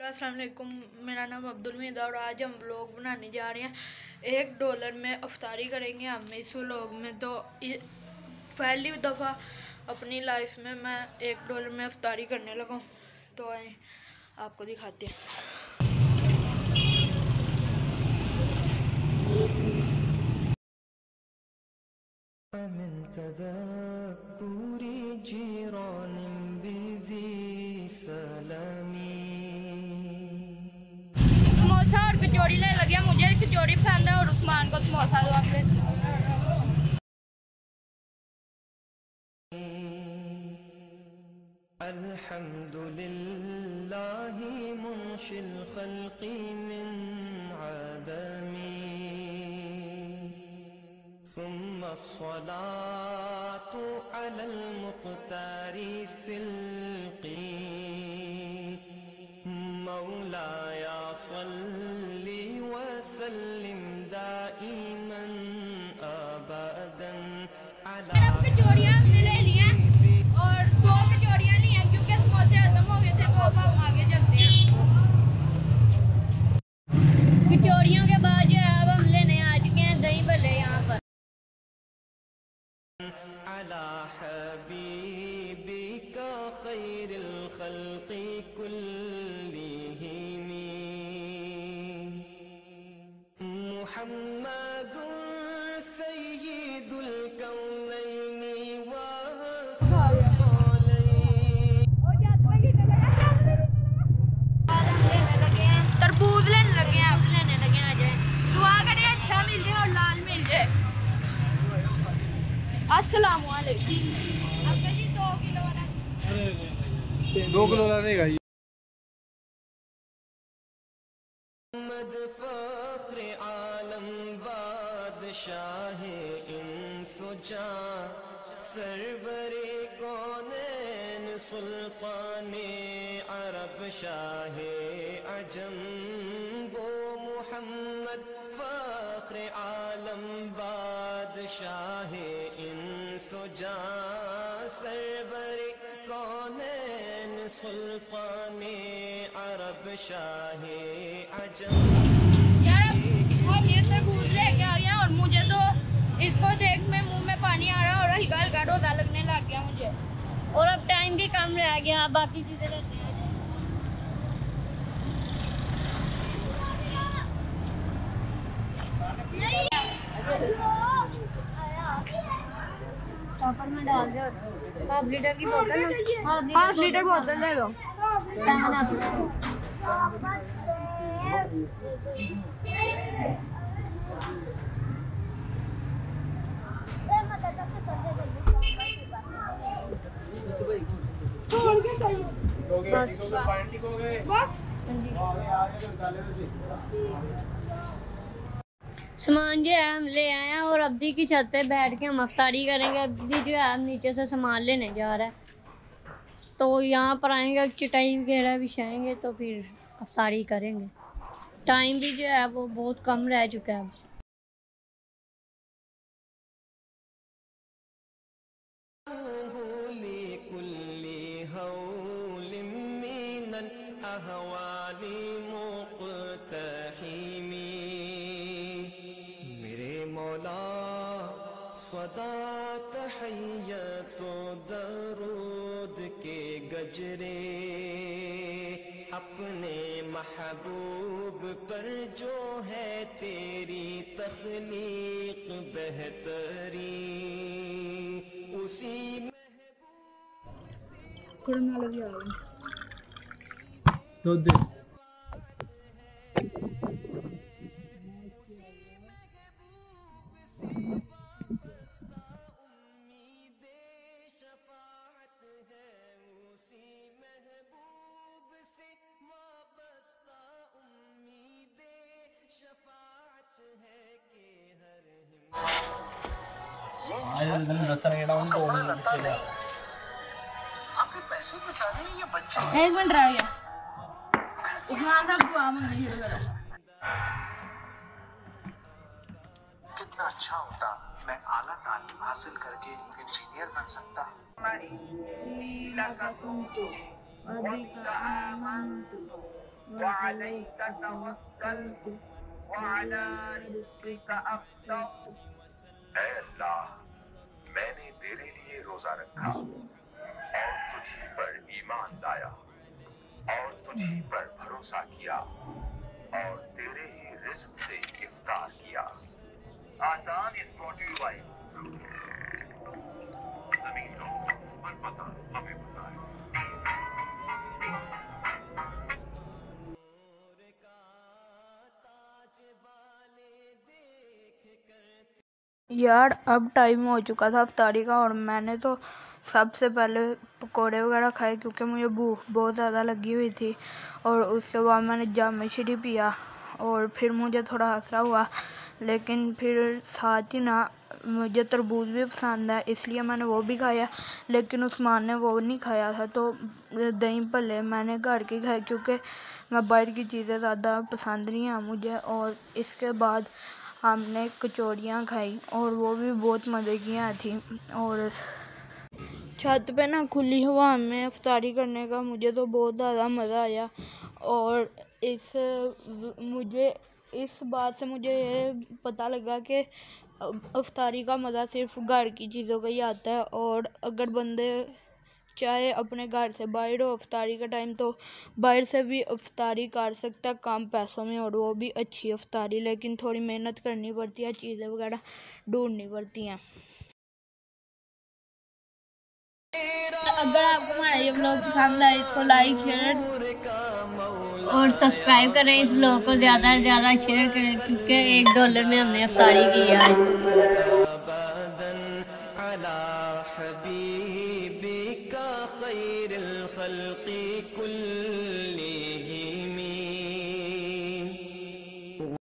अस्सलाम वालेकुम, मेरा नाम अब्दुल मीद और आज हम व्लॉग बनाने जा रहे हैं। $1 में अफ्तारी करेंगे हम इस व्लॉग में। तो पहली दफ़ा अपनी लाइफ में मैं $1 में अफ्तारी करने लगा हूँ। तो आए आपको दिखाते हैं। समोसा और कचौड़ी लेने लगे। मुझे कचौड़ी पसंद है और उस्मान को समोसा दो आपने। अल्हम्दुलिल्लाहि मुंशिल खल्क़ि मिन आदमी सुम्मा अस्सलातु अलल मुख्तारि फिल मौलाया सल्ली व सल्लिम दाइमन अबदन अला। कचौड़ियाँ हमने ले ली हैं और 2 कचौड़ियाँ ली हैं क्योंकि समोसे खत्म हो गए थे। तो अब हम आगे चलते हैं। कचौड़ियों के बाद जो है अब हम लेने आ चुके हैं दही भल्ले यहाँ पर। अला हबीबिका खैरिल खल्क़ि कुल्लिहिम मुहम्मदुन सय्यिदुल कौनैनि व तरबूज लेने लगे हैं। आप लेने लगे हैं। दुआ करें अच्छा मिल जाए और लाल मिल जाए। अस्सलाम वालेकुम। अंकल जी 2 किलो वाला। 2 किलो वाला नहीं खाई। मोहम्मद फख्र आलम बादशाहे इंसो जां सरवरे कौनैन सुल्ताने अरब शाहे अजम वो मोहम्मद फख्र आलम बादशाहे इंसो जां सरवरे कौनैन सुल्ताने अरब शाहे अजम। यार हम ये तरबूज लेके आ गया और मुझे तो इसको देख में मुंह में पानी आ रहा है और हल्का हल्का रोजा लगने लग गया मुझे। और अब टाइम भी कम रह गया। बाकी चीजें लेते हैं। टॉपर में डाल दो। 5 लीटर की बोतल। 5 लीटर बोतल दे दो। सामान जो है हम ले आए हैं और अब्दी की छत पे बैठ के हम अफ्तारी करेंगे। अब्दी जो है हम नीचे से सामान लेने जा रहा है। तो यहाँ पर आएंगे, चटाई वगैरह बिछाएंगे तो फिर अफ्तारी करेंगे। टाइम भी जो है वो बहुत कम रह चुका है अब। मेरे मौला सदा तहय्यतो दरूद के गजरे अपने महबूब पर जो है तेरी तख्लीक बेहतरी उसी आपके पैसे बचाने ये बच्चे 1 मिनट रह गया। उस्मान साहब दुआ मांगनी शुरू करो। कितना अच्छा होता मैं आला तालीम हासिल करके इंजीनियर बन सकता। ऐ अल्लाह, मैंने तेरे लिए रोजा रखा और तुझी पर ईमान लाया और तुझी पर भरोसा किया और तेरे ही रिज्क से इफ्तार किया। आसान इस मोटी वाई जमीन लो पर पता हमें पता है। यार अब टाइम हो चुका था इफ्तारी का और मैंने तो सबसे पहले पकोड़े वगैरह खाए क्योंकि मुझे भूख बहुत ज़्यादा लगी हुई थी। और उसके बाद मैंने जाम शीरी पिया और फिर मुझे थोड़ा हसरा हुआ, लेकिन फिर साथ ही ना मुझे तरबूज भी पसंद है इसलिए मैंने वो भी खाया, लेकिन उस्मान ने वो नहीं खाया था। तो दही भल्ले मैंने घर के खाए क्योंकि मैं बाहर की चीज़ें ज़्यादा पसंद नहीं है मुझे। और इसके बाद हमने कचौड़ियाँ खाई और वो भी बहुत मज़े की थी। और छत पे ना खुली हवा में इफ्तारी करने का मुझे तो बहुत ज़्यादा मज़ा आया। और इस बात से मुझे ये पता लगा कि इफ्तारी का मज़ा सिर्फ घर की चीज़ों का ही आता है। और अगर बंदे चाहे अपने घर से बाहर हो इफ्तारी का टाइम तो बाहर से भी इफ्तारी कर सकता है कम पैसों में, और वो भी अच्छी इफ्तारी, लेकिन थोड़ी मेहनत करनी पड़ती है, चीज़ें वगैरह ढूंढनी पड़ती हैं। अगर आपको हमारा ये व्लॉग पसंद आए इसको लाइक शेयर और सब्सक्राइब करें। इस व्लॉग को ज़्यादा से ज़्यादा शेयर करें क्योंकि $1 में हमने इफ्तारी की है आज।